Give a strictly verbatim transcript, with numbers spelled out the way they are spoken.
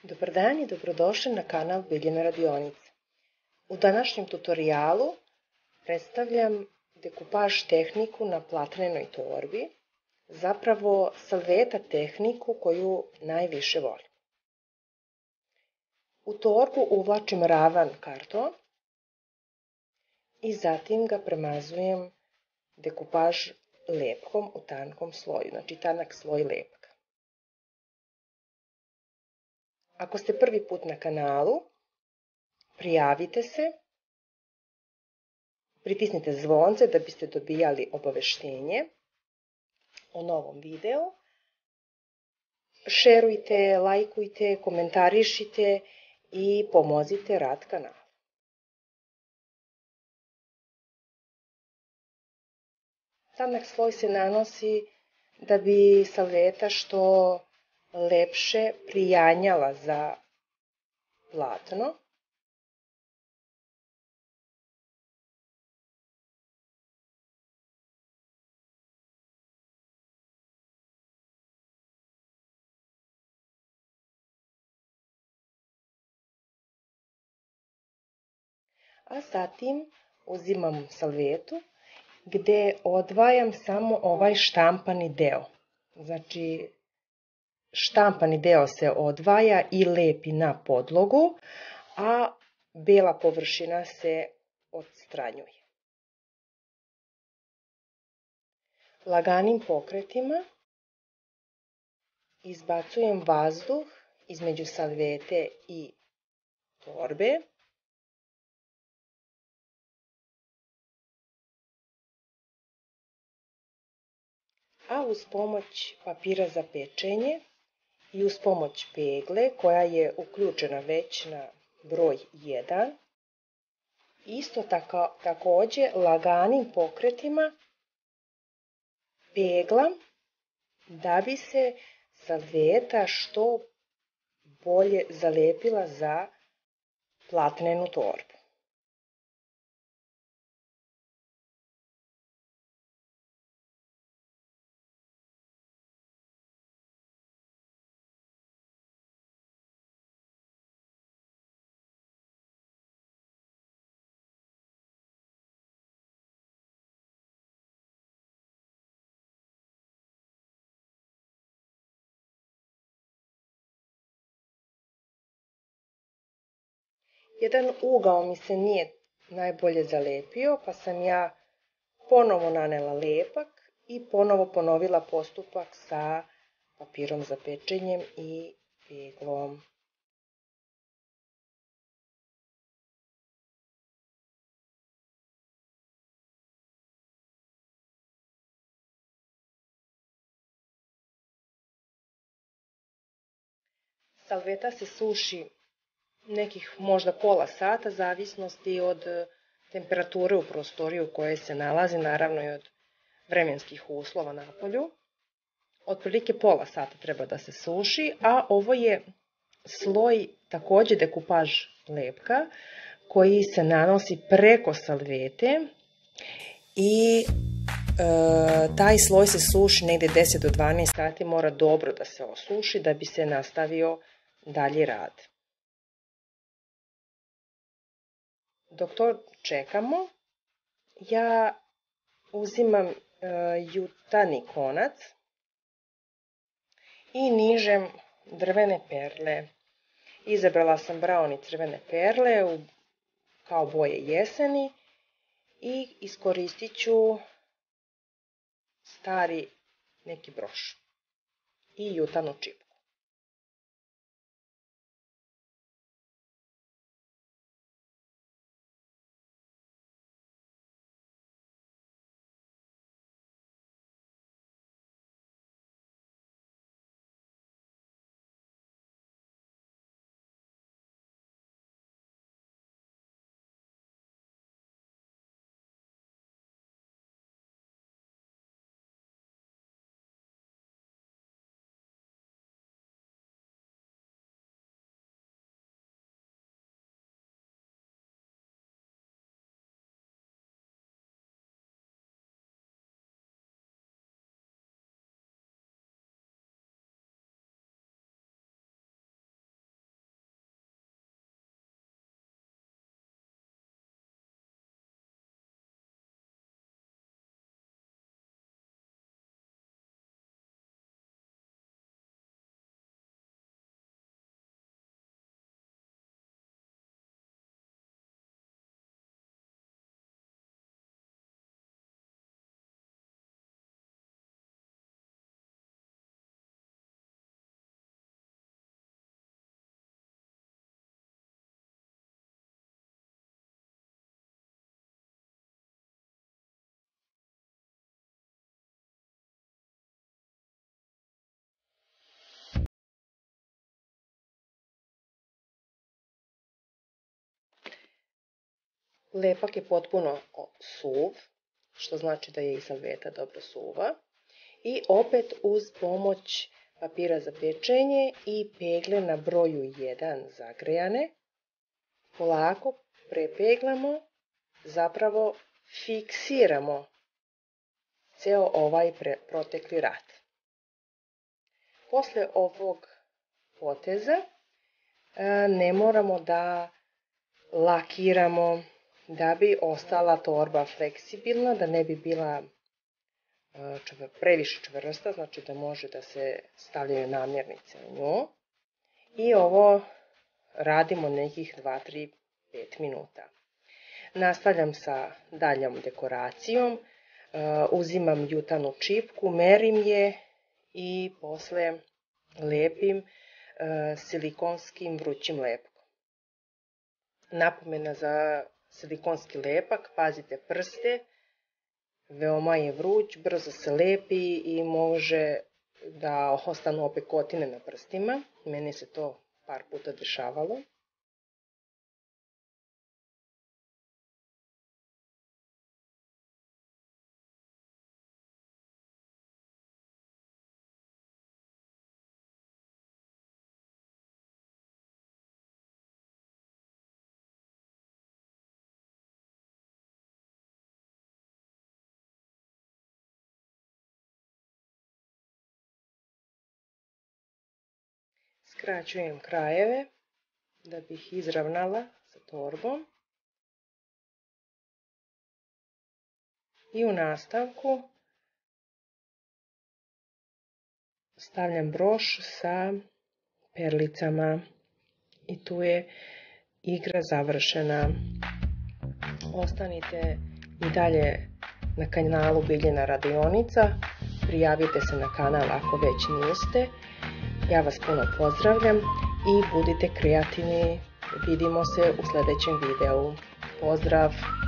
Dobar dan i dobrodošli na kanal Biljina radionica. U današnjem tutorijalu predstavljam dekupaž tehniku na platnenoj torbi, zapravo salveta tehniku koju najviše volim. U torbu uvlačim ravan karton i zatim ga premazujem dekupaž lepkom u tankom sloju, znači tanak sloj lepka. Ako ste prvi put na kanalu, prijavite se, pritisnite zvonce da biste dobijali obaveštenje o novom videu. Šerujte, lajkujte, komentarišite i pomozite rad kanala. Tanak sloj se nanosi da bi salveta što lepše prijanjala za platno. A zatim uzimam salvetu gde odvajam samo ovaj štampani deo. Znači, štampani deo se odvaja i lepi na podlogu, a bela površina se odstranjuje. Laganim pokretima izbacujem vazduh između salvete i torbe. A uz pomoć papira za pečenje i uz pomoć pegle koja je uključena već na broj jedan, isto tako, takođe laganim pokretima peglam da bi se salveta što bolje zalepila za platnenu torbu. Jedan ugao mi se nije najbolje zalepio, pa sam ja ponovo nanela lepak i ponovo ponovila postupak sa papirom za pečenjem i peglom. Salveta se suši nekih možda pola sata, zavisnosti od temperature u prostoriji u kojoj se nalazi, naravno i od vremenskih uslova na polju. Otprilike pola sata treba da se suši, a ovo je sloj takođe dekupaž lepka koji se nanosi preko salvete i e, taj sloj se suši negde deset do dvanaest sati, mora dobro da se osuši da bi se nastavio dalji rad. Dok to čekamo, ja uzimam e, jutani konac i nižem drvene perle. Izabrala sam braun i crvene perle u, kao boje jeseni i iskoristit ću stari neki broš i jutanu čipku. Lepak je potpuno suv, što znači da je i salveta dobro suva. I opet uz pomoć papira za pečenje i pegle na broju jedan zagrejane, polako prepeglamo, zapravo fiksiramo ceo ovaj protekli rad. Posle ovog poteza ne moramo da lakiramo da bi ostala torba fleksibilna, da ne bi bila previše čvrsta, znači da može da se stavljaju namirnice u nju. I ovo radimo nekih dva, tri, pet minuta. Nastavljam sa daljom dekoracijom, uzimam jutanu čipku, merim je i posle lepim silikonskim vrućim lepkom. Napomena za silikonski lepak, pazite prste, veoma je vruć, brzo se lepi i može da ostanu opekotine na prstima. Meni se to par puta dešavalo. Skraćujem krajeve da bih izravnala sa torbom. I u nastavku stavljam broš sa perlicama i tu je igra završena. Ostanite i dalje na kanalu Biljina radionica, prijavite se na kanal ako već niste. Ja vas puno pozdravljam i budite kreativni. Vidimo se u sljedećem videu. Pozdrav!